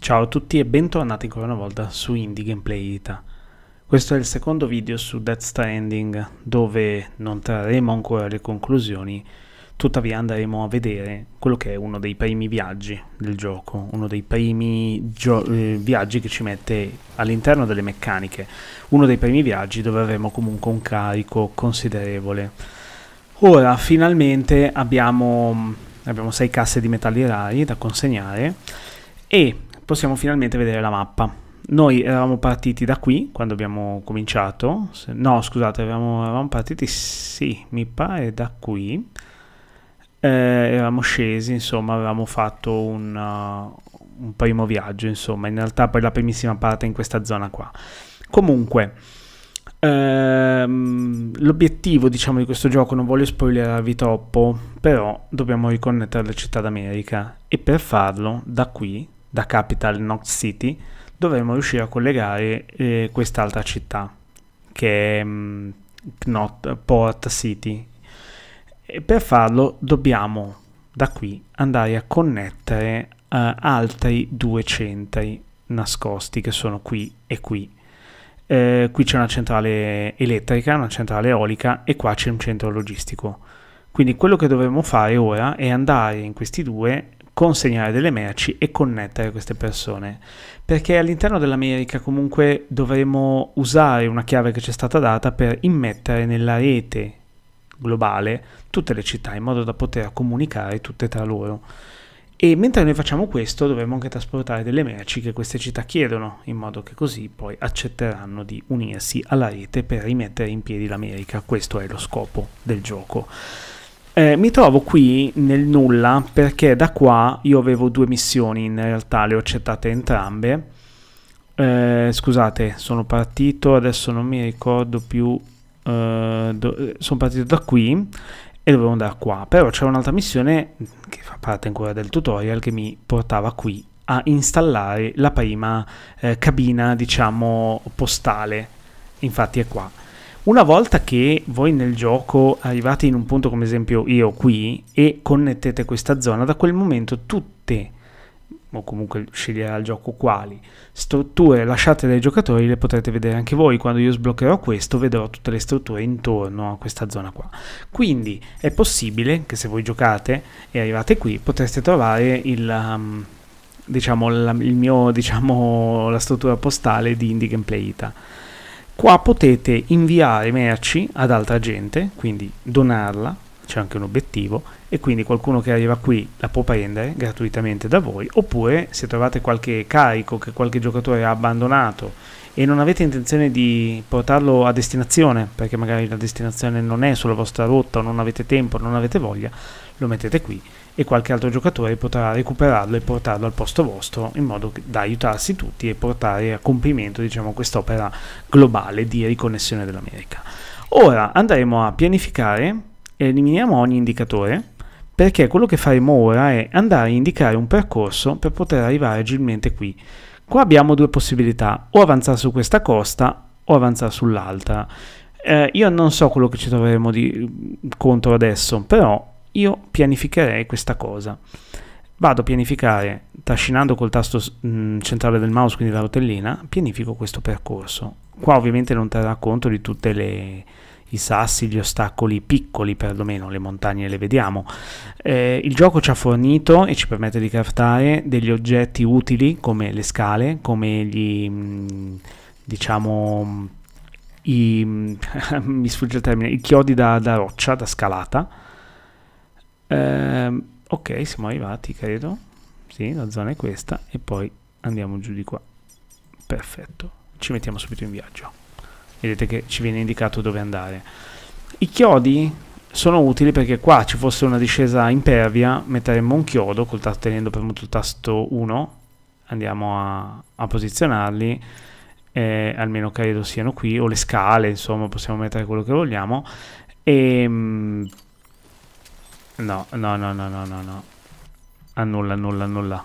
Ciao a tutti e bentornati ancora una volta su Indie Gameplay Ita. Questo è il secondo video su Death Stranding, dove non trarremo ancora le conclusioni, tuttavia andremo a vedere quello che è uno dei primi viaggi del gioco, uno dei primi viaggi che ci mette all'interno delle meccaniche, uno dei primi viaggi dove avremo comunque un carico considerevole. Ora finalmente abbiamo 6 casse di metalli rari da consegnare e possiamo finalmente vedere la mappa. Noi eravamo partiti da qui quando abbiamo cominciato. No, scusate, eravamo partiti, sì, mi pare da qui. Eravamo scesi, insomma, avevamo fatto un primo viaggio, insomma, in realtà poi la primissima parte è in questa zona qua. Comunque, l'obiettivo, diciamo, di questo gioco, non voglio spoilerarvi troppo, però dobbiamo riconnettere la città d'America e per farlo, da qui, da Capital Knot City, dovremo riuscire a collegare quest'altra città che è Port City, e per farlo dobbiamo da qui andare a connettere altri due centri nascosti che sono qui e qui. Qui c'è una centrale elettrica, una centrale eolica e qua c'è un centro logistico. Quindi quello che dovremo fare ora è andare in questi due, consegnare delle merci e connettere queste persone, perché all'interno dell'America comunque dovremo usare una chiave che ci è stata data per immettere nella rete globale tutte le città in modo da poter comunicare tutte tra loro. E mentre noi facciamo questo dovremo anche trasportare delle merci che queste città chiedono, in modo che così poi accetteranno di unirsi alla rete per rimettere in piedi l'America. Questo è lo scopo del gioco. Mi trovo qui nel nulla perché da qua io avevo due missioni, in realtà le ho accettate entrambe. Scusate, sono partito, adesso non mi ricordo più, sono partito da qui e dovevo andare qua, però c'era un'altra missione che fa parte ancora del tutorial che mi portava qui a installare la prima cabina, diciamo, postale. Infatti è qua. Una volta che voi nel gioco arrivate in un punto come esempio io qui e connettete questa zona, da quel momento tutte, o comunque sceglierà il gioco quali, strutture lasciate dai giocatori le potrete vedere anche voi. Quando io sbloccherò questo vedrò tutte le strutture intorno a questa zona qua. Quindi è possibile che se voi giocate e arrivate qui potreste trovare la struttura postale di Indie Gameplay Ita. Qua potete inviare merci ad altra gente, quindi donarla, c'è anche un obiettivo, e quindi qualcuno che arriva qui la può prendere gratuitamente da voi, oppure se trovate qualche carico che qualche giocatore ha abbandonato e non avete intenzione di portarlo a destinazione, perché magari la destinazione non è sulla vostra rotta o non avete tempo, non avete voglia, lo mettete qui e qualche altro giocatore potrà recuperarlo e portarlo al posto vostro, in modo da aiutarsi tutti e portare a compimento, diciamo, quest'opera globale di riconnessione dell'America. Ora andremo a pianificare e eliminiamo ogni indicatore, perché quello che faremo ora è andare a indicare un percorso per poter arrivare agilmente qui. Qua abbiamo due possibilità: o avanzare su questa costa o avanzare sull'altra. Io non so quello che ci troveremo contro adesso, però io pianificherei questa cosa. Vado a pianificare trascinando col tasto centrale del mouse, quindi la rotellina, pianifico questo percorso. Qua ovviamente non terrà conto di tutte i sassi, gli ostacoli piccoli, perlomeno le montagne le vediamo. Il gioco ci ha fornito e ci permette di craftare degli oggetti utili come le scale, come mi sfugge il termine, i chiodi da roccia, da scalata. Ok, siamo arrivati, credo. Sì, la zona è questa e poi andiamo giù di qua. Perfetto, ci mettiamo subito in viaggio. Vedete che ci viene indicato dove andare. I chiodi sono utili perché qua ci fosse una discesa impervia, metteremmo un chiodo tenendo premuto il tasto 1, andiamo a posizionarli, almeno credo siano qui, o le scale, insomma possiamo mettere quello che vogliamo. E no, annulla.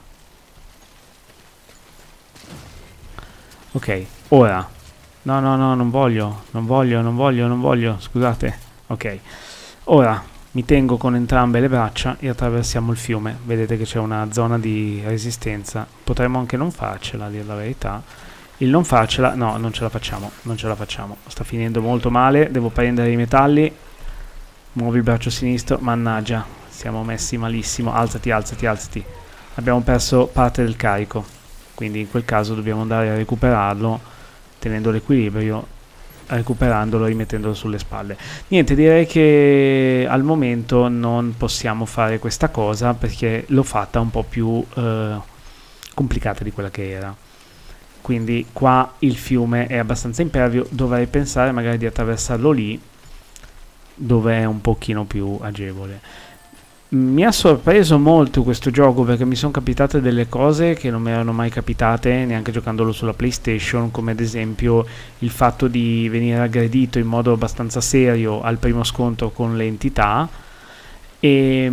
Ok, ora no, non voglio, scusate. Ok, ora mi tengo con entrambe le braccia e attraversiamo il fiume. Vedete che c'è una zona di resistenza, potremmo anche non farcela, a dire la verità. Il non farcela, no, non ce la facciamo, non ce la facciamo, sta finendo molto male, devo prendere i metalli. Muovi il braccio sinistro, mannaggia, siamo messi malissimo. Alzati, alzati, alzati. Abbiamo perso parte del carico, quindi in quel caso dobbiamo andare a recuperarlo tenendo l'equilibrio, recuperandolo e rimettendolo sulle spalle. Niente, direi che al momento non possiamo fare questa cosa perché l'ho fatta un po' più complicata di quella che era. Quindi qua il fiume è abbastanza impervio, dovrei pensare magari di attraversarlo lì dove è un pochino più agevole. Mi ha sorpreso molto questo gioco perché mi sono capitate delle cose che non mi erano mai capitate neanche giocandolo sulla PlayStation, come ad esempio il fatto di venire aggredito in modo abbastanza serio al primo scontro con le entità e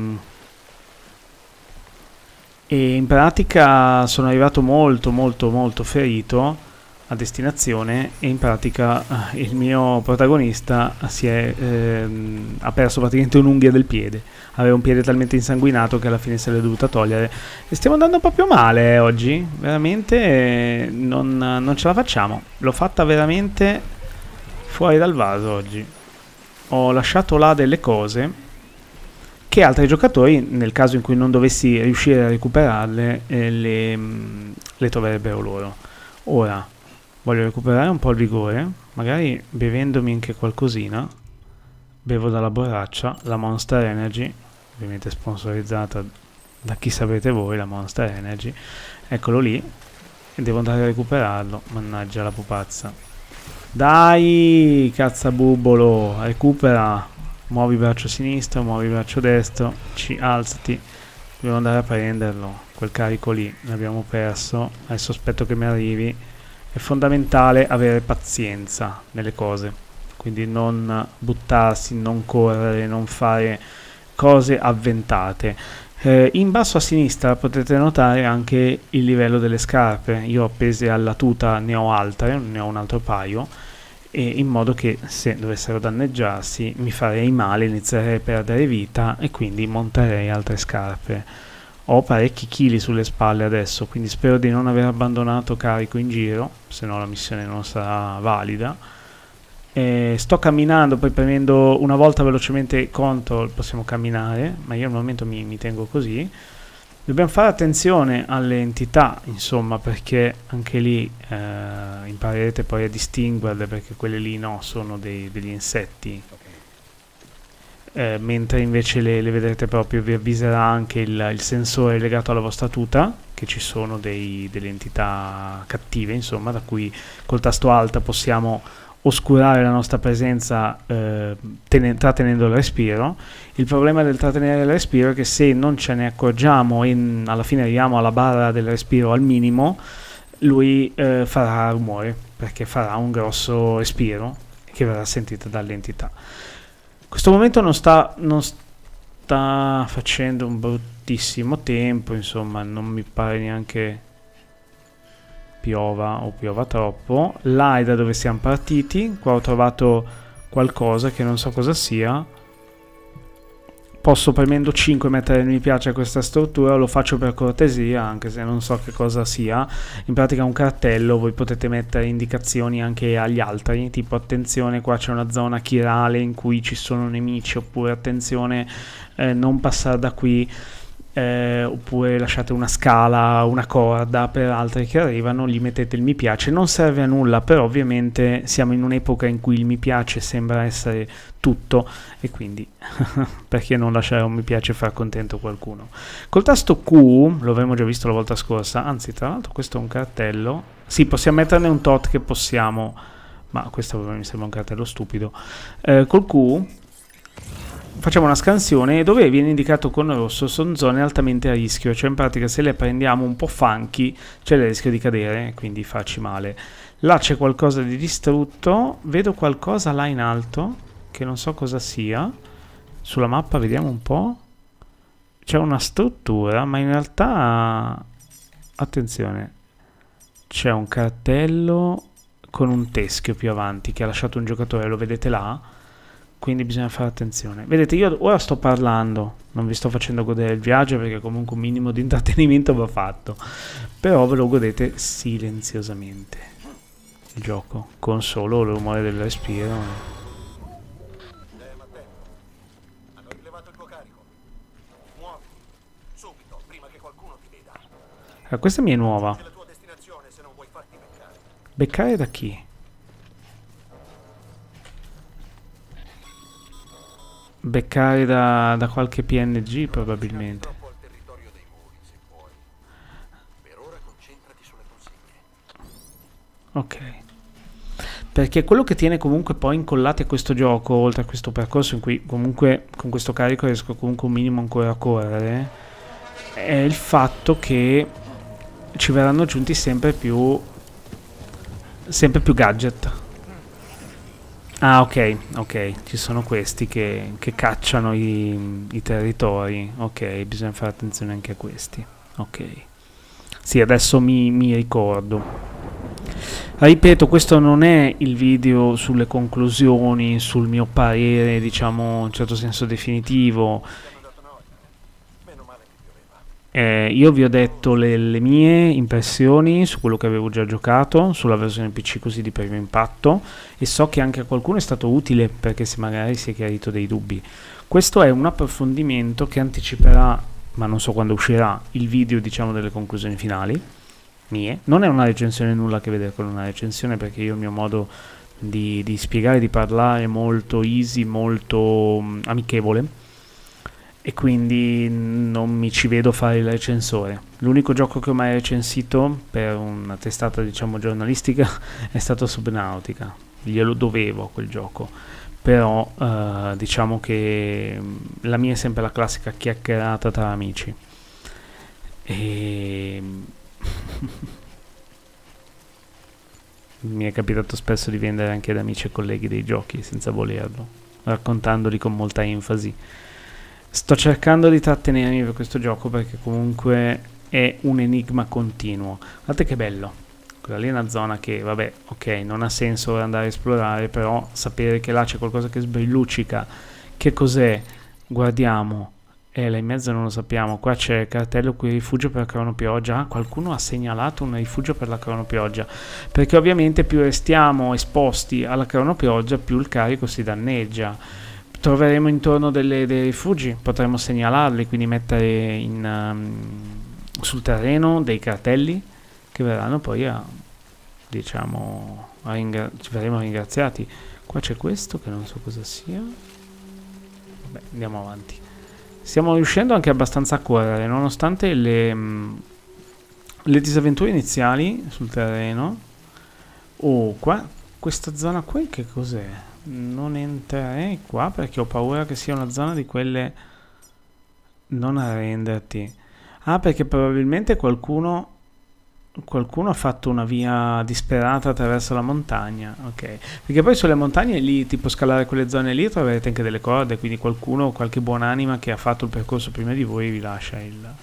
in pratica sono arrivato molto ferito a destinazione e in pratica il mio protagonista ha perso praticamente un'unghia del piede. Aveva un piede talmente insanguinato che alla fine se l'è dovuta togliere e stiamo andando proprio male oggi, veramente non ce la facciamo. L'ho fatta veramente fuori dal vaso oggi. Ho lasciato là delle cose che altri giocatori, nel caso in cui non dovessi riuscire a recuperarle, le troverebbero loro. Ora voglio recuperare un po' il vigore, magari bevendomi anche qualcosina. Bevo dalla borraccia la Monster Energy, ovviamente sponsorizzata da chi sapete voi, la Monster Energy. Eccolo lì, e devo andare a recuperarlo, mannaggia la pupazza. Dai, cazzabubbolo, recupera. Muovi il braccio sinistro, muovi il braccio destro, alzati. Devo andare a prenderlo, quel carico lì, l'abbiamo perso. Adesso aspetto che mi arrivi. È fondamentale avere pazienza nelle cose, quindi non buttarsi, non correre, non fare cose avventate. In basso a sinistra potete notare anche il livello delle scarpe. Io appese alla tuta ne ho altre, ne ho un altro paio, e in modo che se dovessero danneggiarsi mi farei male, inizierei a perdere vita e quindi monterei altre scarpe. Ho parecchi chili sulle spalle adesso, quindi spero di non aver abbandonato carico in giro, se no la missione non sarà valida. Sto camminando, poi premendo una volta velocemente control possiamo camminare, ma io al momento mi tengo così. Dobbiamo fare attenzione alle entità, insomma, perché anche lì imparerete poi a distinguerle, perché quelle lì no, sono degli insetti. Mentre invece le vedrete proprio, vi avviserà anche il sensore legato alla vostra tuta che ci sono delle entità cattive, insomma, da cui col tasto Alt possiamo oscurare la nostra presenza trattenendo il respiro. Il problema del trattenere il respiro è che se non ce ne accorgiamo e alla fine arriviamo alla barra del respiro al minimo, lui farà rumore, perché farà un grosso respiro che verrà sentito dall'entità. In questo momento non sta facendo un bruttissimo tempo, insomma, non mi pare neanche piova o piova troppo. Là è da dove siamo partiti. Qua ho trovato qualcosa che non so cosa sia. Posso, premendo 5, mettere mi piace a questa struttura. Lo faccio per cortesia, anche se non so che cosa sia. In pratica un cartello, voi potete mettere indicazioni anche agli altri, tipo attenzione, qua c'è una zona chirale in cui ci sono nemici, oppure attenzione, non passare da qui. Oppure lasciate una scala, una corda per altri che arrivano, gli mettete il mi piace. Non serve a nulla, però ovviamente siamo in un'epoca in cui il mi piace sembra essere tutto, e quindi perché non lasciare un mi piace e far contento qualcuno. Col tasto Q, lo avevamo già visto la volta scorsa, anzi tra l'altro questo è un cartello, sì, possiamo metterne un tot che possiamo, ma questo mi sembra un cartello stupido. Col Q facciamo una scansione dove viene indicato con rosso sono zone altamente a rischio, cioè in pratica se le prendiamo un po' funky c'è il rischio di cadere, quindi farci male. Là c'è qualcosa di distrutto, vedo qualcosa là in alto che non so cosa sia. Sulla mappa vediamo un po', c'è una struttura, ma in realtà attenzione, c'è un cartello con un teschio più avanti che ha lasciato un giocatore, lo vedete là? quindi bisogna fare attenzione. Vedete, io ora sto parlando, non vi sto facendo godere il viaggio perché comunque un minimo di intrattenimento va fatto, però ve lo godete silenziosamente il gioco, con solo il rumore del respiro. Matteo, hanno rilevato il tuo carico. Muoviti, subito, prima che qualcuno ti veda. Questa mi è nuova. È la tua destinazione se non vuoi farti beccare. Beccare da chi? Beccare da qualche PNG probabilmente. Troppo al territorio dei muri, se puoi. Per ora concentrati sulle consegne. Ok. Perché quello che tiene comunque poi incollati a questo gioco, oltre a questo percorso in cui comunque con questo carico riesco comunque un minimo ancora a correre, è il fatto che ci verranno aggiunti sempre più gadget. Ah, ok, ci sono questi che cacciano i territori. Ok, bisogna fare attenzione anche a questi. Ok. Sì, adesso mi ricordo. Ripeto, questo non è il video sulle conclusioni, sul mio parere, diciamo, in un certo senso definitivo. Meno male che pioveva. Io vi ho detto le mie impressioni su quello che avevo già giocato, sulla versione PC così di primo impatto, e so che anche a qualcuno è stato utile perché se magari si è chiarito dei dubbi. Questo è un approfondimento che anticiperà, ma non so quando uscirà, il video diciamo delle conclusioni finali mie. Non è una recensione, nulla a che vedere con una recensione, perché io il mio modo di spiegare, di parlare è molto easy, molto amichevole, e quindi non mi ci vedo fare il recensore. L'unico gioco che ho mai recensito per una testata diciamo giornalistica è stato Subnautica, glielo dovevo a quel gioco, però diciamo che la mia è sempre la classica chiacchierata tra amici e mi è capitato spesso di vendere anche ad amici e colleghi dei giochi senza volerlo, raccontandoli con molta enfasi. Sto cercando di trattenermi per questo gioco perché comunque è un enigma continuo. Guardate che bello. Quella lì è una zona che, vabbè, ok, non ha senso andare a esplorare, però sapere che là c'è qualcosa che sbrilluccica. Che cos'è? Guardiamo. Là in mezzo non lo sappiamo. Qua c'è il cartello qui, rifugio per la cronopioggia. Ah, qualcuno ha segnalato un rifugio per la cronopioggia. Perché ovviamente più restiamo esposti alla cronopioggia, più il carico si danneggia. Troveremo intorno dei rifugi, potremo segnalarli, quindi mettere sul terreno dei cartelli che verranno poi diciamo, ci verremo ringraziati. Qua c'è questo che non so cosa sia. Vabbè, andiamo avanti. Stiamo riuscendo anche abbastanza a correre, nonostante le disavventure iniziali sul terreno. Oh, qua, questa zona qui che cos'è? Non entrerei qua perché ho paura che sia una zona di quelle. Non arrenderti. Ah, perché probabilmente qualcuno ha fatto una via disperata attraverso la montagna. Ok, perché poi sulle montagne lì, tipo scalare quelle zone lì, troverete anche delle corde, quindi qualcuno, qualche buonanima che ha fatto il percorso prima di voi vi lascia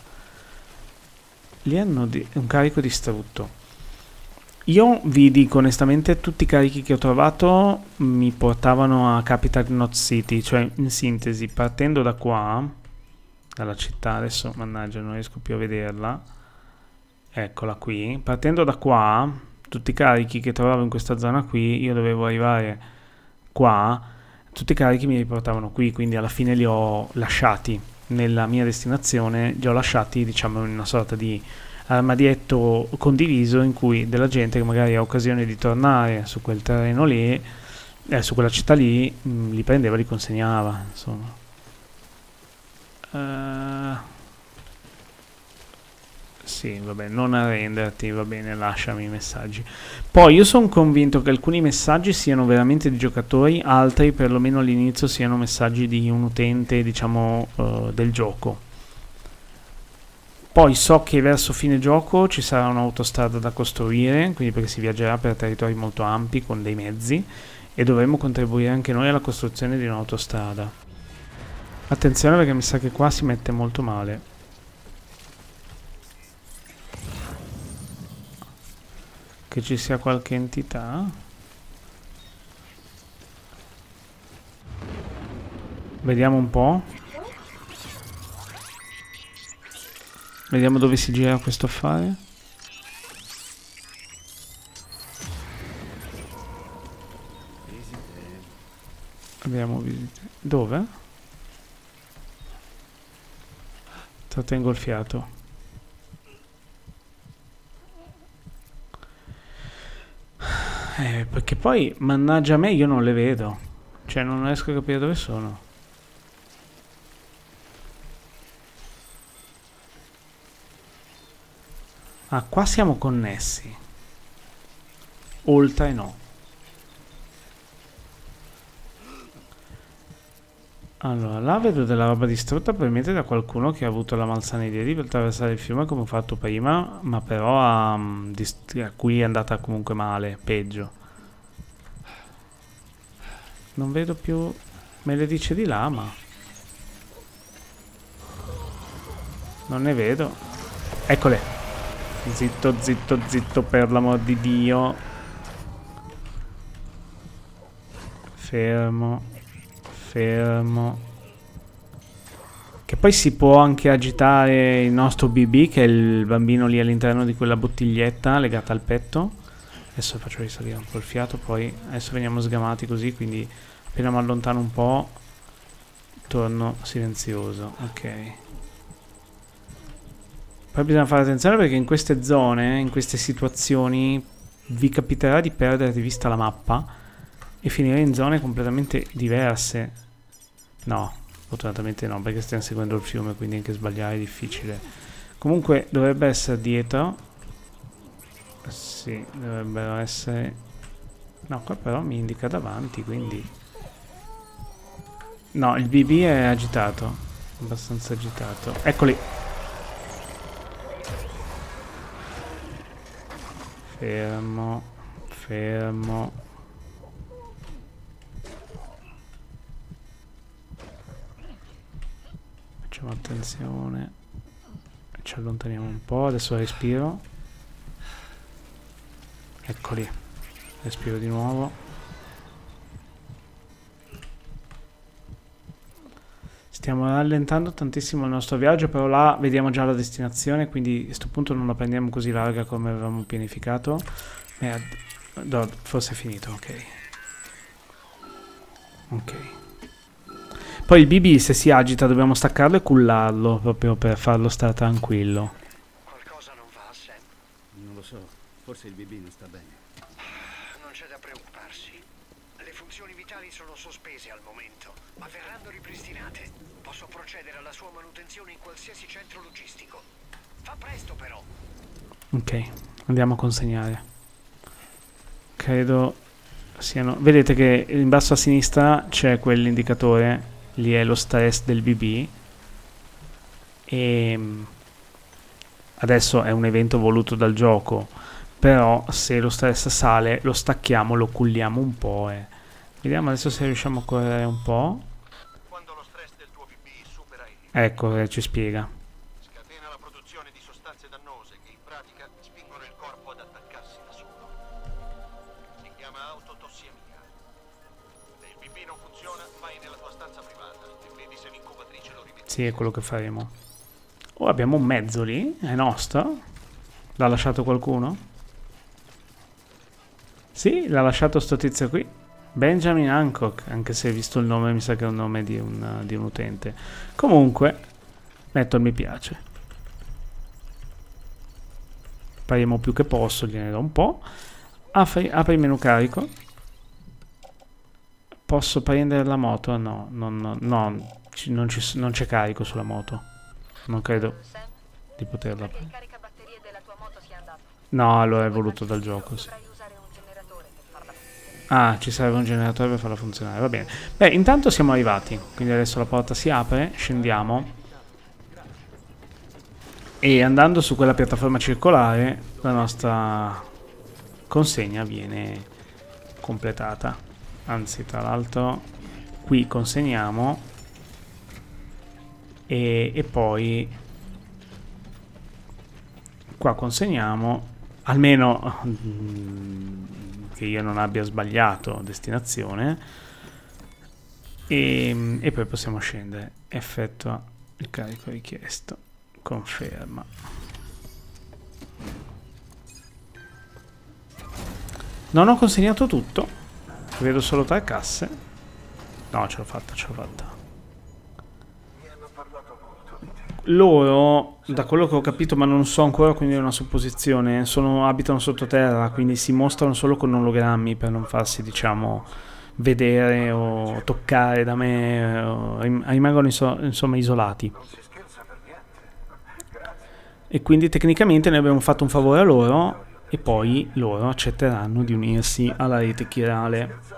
lì hanno un carico distrutto. Io vi dico onestamente, tutti i carichi che ho trovato mi portavano a Capital Knot City, cioè in sintesi, partendo da qua, dalla città, adesso mannaggia non riesco più a vederla, eccola qui, partendo da qua, tutti i carichi che trovavo in questa zona qui, io dovevo arrivare qua, tutti i carichi mi riportavano qui, quindi alla fine li ho lasciati nella mia destinazione, li ho lasciati diciamo in una sorta di armadietto condiviso in cui della gente che magari ha occasione di tornare su quel terreno lì, su quella città lì, li prendeva, li consegnava, insomma. Sì, vabbè, non arrenderti, va bene, lasciami i messaggi. Poi io sono convinto che alcuni messaggi siano veramente di giocatori, altri perlomeno all'inizio siano messaggi di un utente, diciamo, del gioco. Poi so che verso fine gioco ci sarà un'autostrada da costruire, quindi perché si viaggerà per territori molto ampi con dei mezzi e dovremo contribuire anche noi alla costruzione di un'autostrada. Attenzione perché mi sa che qua si mette molto male. Che ci sia qualche entità. Vediamo un po'. Vediamo dove si gira questo affare. Abbiamo visite. Dove? Trattengo il fiato. Perché poi, mannaggia me, io non le vedo. Cioè, non riesco a capire dove sono. Ah, qua siamo connessi. Oltre no. Allora, là vedo della roba distrutta, probabilmente da qualcuno che ha avuto la malsana idea di attraversare il fiume come ho fatto prima, ma però a cui è andata comunque male, peggio. Non vedo più... Me le dice di là, ma... Non ne vedo. Eccole. Zitto, zitto, zitto, per l'amor di Dio. Fermo. Fermo. Che poi si può anche agitare il nostro BB, che è il bambino lì all'interno di quella bottiglietta legata al petto. Adesso faccio risalire un po' il fiato, poi adesso veniamo sgamati così, quindi appena mi allontano un po' torno silenzioso. Ok. Poi bisogna fare attenzione perché in queste zone, in queste situazioni, vi capiterà di perdere di vista la mappa e finire in zone completamente diverse. No, fortunatamente no, perché stiamo seguendo il fiume, quindi anche sbagliare è difficile. Comunque dovrebbe essere dietro. Sì, dovrebbero essere... No, qua però mi indica davanti, quindi... No, il BB è agitato. Abbastanza agitato. Eccoli. Fermo. Fermo. Facciamo attenzione. Ci allontaniamo un po'. Adesso respiro. Eccoli. Respiro di nuovo. Stiamo rallentando tantissimo il nostro viaggio, però là vediamo già la destinazione, quindi a questo punto non la prendiamo così larga come avevamo pianificato. No, forse è finito, ok. Ok. Poi il BB se si agita dobbiamo staccarlo e cullarlo, proprio per farlo stare tranquillo. Qualcosa non va, Sam. Non lo so, forse il BB non sta bene. Non c'è da preoccuparsi. Le funzioni vitali sono sospese al momento, ma verranno ripristinate. Posso procedere alla sua manutenzione in qualsiasi centro logistico. Fa presto però. Ok, andiamo a consegnare. Credo siano... Vedete che in basso a sinistra c'è quell'indicatore, lì è lo stress del BB. E adesso è un evento voluto dal gioco, però se lo stress sale lo stacchiamo, lo culliamo un po' e... Vediamo adesso se riusciamo a correre un po'. Quando lo stress del tuo BB supera il limite, Ecco, ci spiega. scatena la produzione di sostanze dannose che in pratica spingono il corpo ad attaccarsi da solo. Si chiama autotossiemia. Se il BB non funziona, vai nella tua stanza privata e vedi se l'incubatrice lo rivede. Sì, è quello che faremo. Oh, abbiamo un mezzo lì, è nostro. L'ha lasciato qualcuno? Sì, l'ha lasciato sto tizio qui. Benjamin Hancock, anche se visto il nome mi sa che è un nome di un utente. Comunque, metto il mi piace. Pariamo più che posso, gliene do un po'. Apri il menu carico. Posso prendere la moto? No, non c'è carico sulla moto. Non credo di poterla prendere. No, allora è voluto dal gioco, sì. Ah, ci serve un generatore per farla funzionare, va bene. Beh, intanto siamo arrivati, quindi adesso la porta si apre, scendiamo. E andando su quella piattaforma circolare, la nostra consegna viene completata. Anzi, tra l'altro, qui consegniamo e poi qua consegniamo, almeno... che io non abbia sbagliato destinazione. e poi possiamo scendere. Effettua il carico richiesto, conferma. Non ho consegnato tutto, vedo solo 3 casse. No, ce l'ho fatta, ce l'ho fatta. Loro, da quello che ho capito, ma non so ancora, quindi è una supposizione, abitano sottoterra, quindi si mostrano solo con ologrammi per non farsi, diciamo, vedere o toccare da me, rimangono insomma isolati. E quindi tecnicamente noi abbiamo fatto un favore a loro e poi loro accetteranno di unirsi alla rete chirale.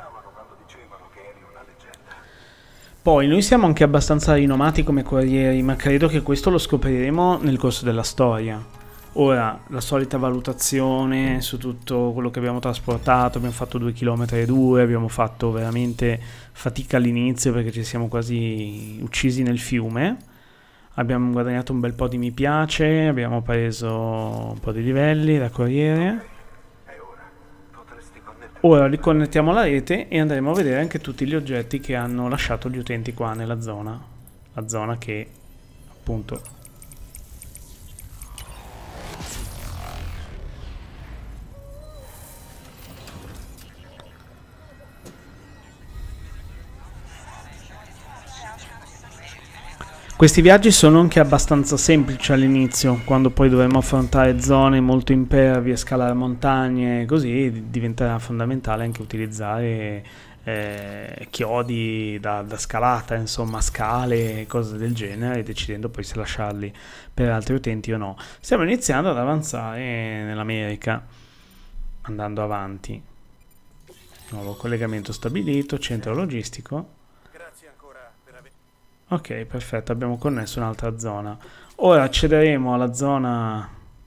Poi noi siamo anche abbastanza rinomati come corrieri, ma credo che questo lo scopriremo nel corso della storia. Ora, la solita valutazione su tutto quello che abbiamo trasportato, abbiamo fatto 2,2 km, abbiamo fatto veramente fatica all'inizio perché ci siamo quasi uccisi nel fiume, abbiamo guadagnato un bel po' di mi piace, abbiamo preso un po' di livelli da corriere. Ora riconnettiamo la rete e andremo a vedere anche tutti gli oggetti che hanno lasciato gli utenti qua nella zona. La zona che appunto... Questi viaggi sono anche abbastanza semplici all'inizio, quando poi dovremo affrontare zone molto impervie, scalare montagne, così diventerà fondamentale anche utilizzare chiodi da scalata, insomma scale, cose del genere, decidendo poi se lasciarli per altri utenti o no. Stiamo iniziando ad avanzare nell'America, andando avanti. Nuovo collegamento stabilito, centro logistico. Ok, perfetto, abbiamo connesso un'altra zona. Ora accederemo alla zona...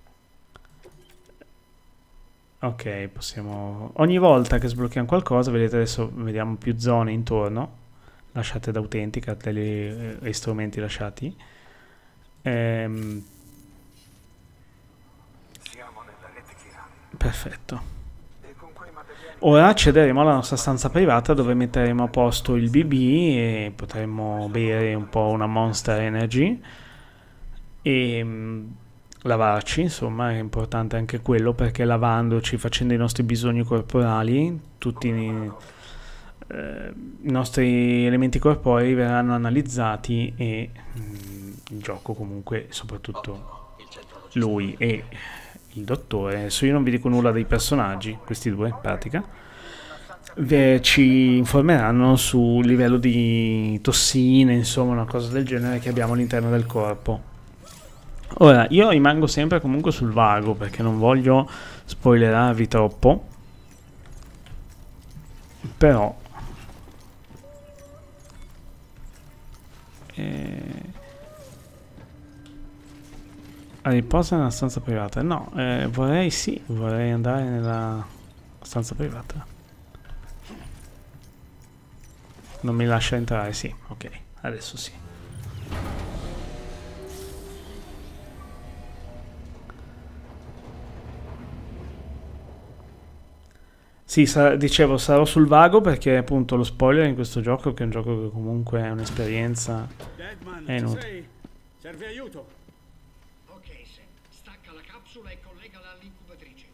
Ok, possiamo... Ogni volta che sblocchiamo qualcosa, vedete adesso vediamo più zone intorno, lasciate da utenti, cartelli e strumenti lasciati. Perfetto. Ora accederemo alla nostra stanza privata dove metteremo a posto il BB e potremo bere un po' una Monster Energy e lavarci, insomma è importante anche quello perché lavandoci, facendo i nostri bisogni corporali, tutti i nostri elementi corporei verranno analizzati e il gioco comunque, soprattutto lui e il dottore, adesso io non vi dico nulla dei personaggi, questi due in pratica, ci informeranno sul livello di tossine, insomma una cosa del genere che abbiamo all'interno del corpo. Ora, io rimango sempre comunque sul vago perché non voglio spoilerarvi troppo, però riposa nella stanza privata. No, vorrei andare nella stanza privata. Non mi lascia entrare, sì, ok, adesso sì. Sì, dicevo, sarò sul vago perché appunto lo spoiler in questo gioco, che è un gioco che comunque è un'esperienza, è inutile. Serve aiuto. Ok, Sam. Stacca la capsula e collegala all'incubatrice.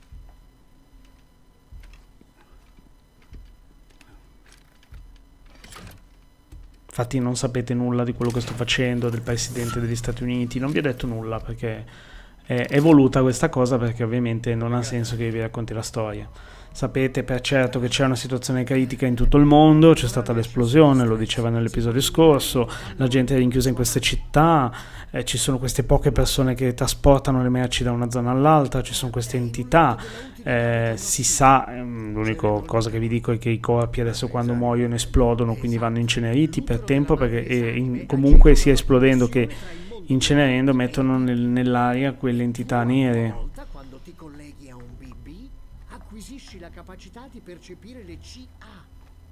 Infatti non sapete nulla di quello che sto facendo, del presidente degli Stati Uniti, non vi ho detto nulla perché è voluta questa cosa, perché ovviamente non ha senso che vi racconti la storia. Sapete per certo che c'è una situazione critica in tutto il mondo, c'è stata l'esplosione, lo diceva nell'episodio scorso, la gente è rinchiusa in queste città, ci sono queste poche persone che trasportano le merci da una zona all'altra, ci sono queste entità, si sa, l'unica cosa che vi dico è che i corpi adesso quando muoiono esplodono, quindi vanno inceneriti per tempo, perché comunque sia esplodendo che incenerendo mettono nell'aria quelle entità nere. Quando ti colleghi a un BB, acquisisci la capacità di percepire le CA.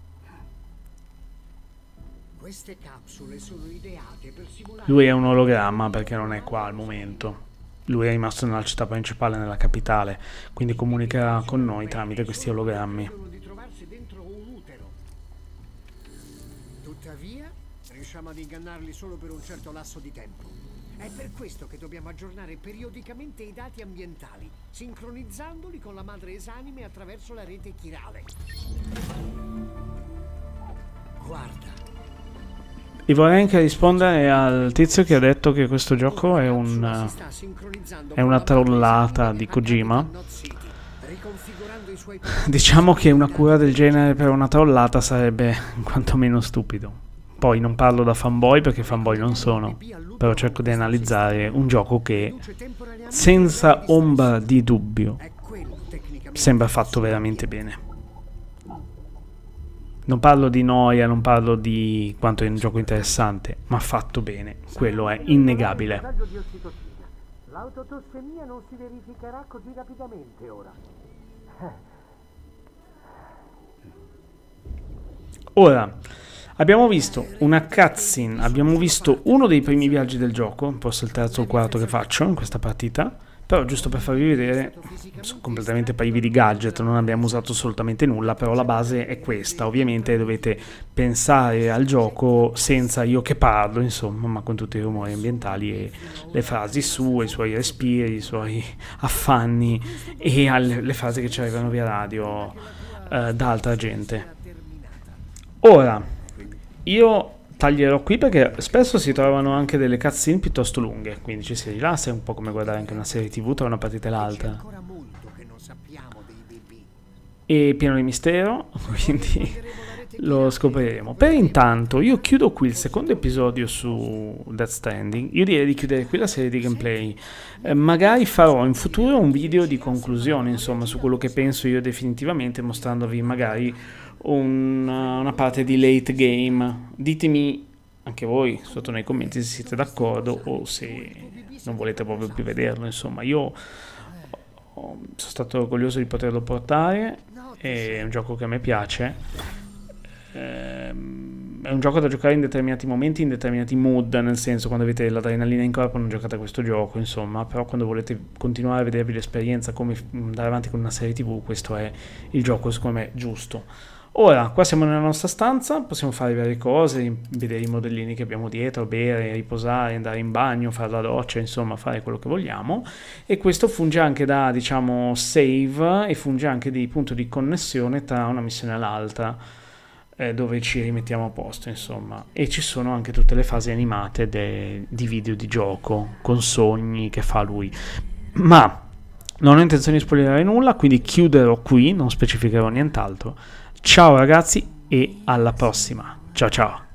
Queste capsule sono ideate per simulare... Lui è un ologramma perché non è qua al momento. Lui è rimasto nella città principale, nella capitale, quindi comunicherà con noi tramite questi ologrammi. di trovarsi dentro un utero. Tuttavia riusciamo ad ingannarli solo per un certo lasso di tempo. È per questo che dobbiamo aggiornare periodicamente i dati ambientali, sincronizzandoli con la madre esanime attraverso la rete chirale. Guarda. E vorrei anche rispondere al tizio che ha detto che questo gioco è una trollata di Kojima. Diciamo che una cura del genere per una trollata sarebbe quantomeno stupido. Poi non parlo da fanboy perché fanboy non sono, però cerco di analizzare un gioco che, senza ombra di dubbio, sembra fatto veramente bene. Non parlo di noia, non parlo di quanto è un gioco interessante, ma fatto bene, quello è innegabile. L'autotossemia non si verificherà così rapidamente ora. Ora, abbiamo visto una cutscene, abbiamo visto uno dei primi viaggi del gioco, forse il terzo o il quarto che faccio in questa partita, però giusto per farvi vedere, sono completamente privi di gadget, non abbiamo usato assolutamente nulla, però la base è questa. Ovviamente dovete pensare al gioco senza io che parlo, insomma, ma con tutti i rumori ambientali e le frasi sue, i suoi respiri, i suoi affanni e le frasi che ci arrivano via radio da altra gente. Ora, io taglierò qui perché spesso si trovano anche delle cutscene piuttosto lunghe, quindi ci si rilassa, è un po' come guardare anche una serie TV tra una partita e l'altra. E pieno di mistero, quindi lo scopriremo. Per intanto io chiudo qui il secondo episodio su Death Stranding. Io direi di chiudere qui la serie di gameplay. Magari farò in futuro un video di conclusione, insomma, su quello che penso io definitivamente, mostrandovi magari una parte di late game. Ditemi anche voi sotto nei commenti se siete d'accordo o se non volete proprio più vederlo. Insomma, io sono stato orgoglioso di poterlo portare, è un gioco che a me piace, è un gioco da giocare in determinati momenti, in determinati mood, nel senso quando avete l'adrenalina in corpo non giocate a questo gioco, insomma, però quando volete continuare a vedervi l'esperienza come andare avanti con una serie TV, questo è il gioco secondo me giusto. Ora, qua siamo nella nostra stanza, possiamo fare varie cose, vedere i modellini che abbiamo dietro, bere, riposare, andare in bagno, fare la doccia, insomma, fare quello che vogliamo. E questo funge anche da, diciamo, save e funge anche di punto di connessione tra una missione e l'altra, dove ci rimettiamo a posto, insomma. E ci sono anche tutte le fasi animate di video di gioco, con sogni che fa lui. Ma non ho intenzione di spoilerare nulla, quindi chiuderò qui, non specificherò nient'altro. Ciao ragazzi e alla prossima. Ciao ciao.